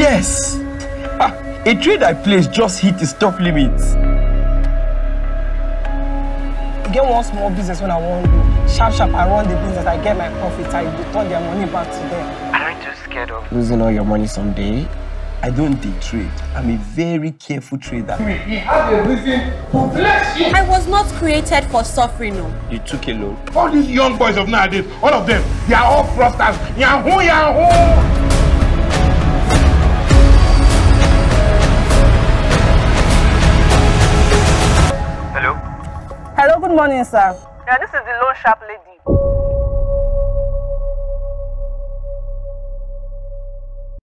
Yes! A trade I placed just hit the stop limit. Get one small business when I want to. Sharp, I run the business, I get my profits, I return their money back to them. Aren't you scared of losing all your money someday? I don't day trade. I'm a very careful trader. He has a reason to bless you. I was not created for suffering, no. You took a loan. All these young boys of nowadays, all of them, they are all fraudsters. Yahoo, yahoo! Hello? Hello, good morning, sir. Yeah, this is the loan sharp lady.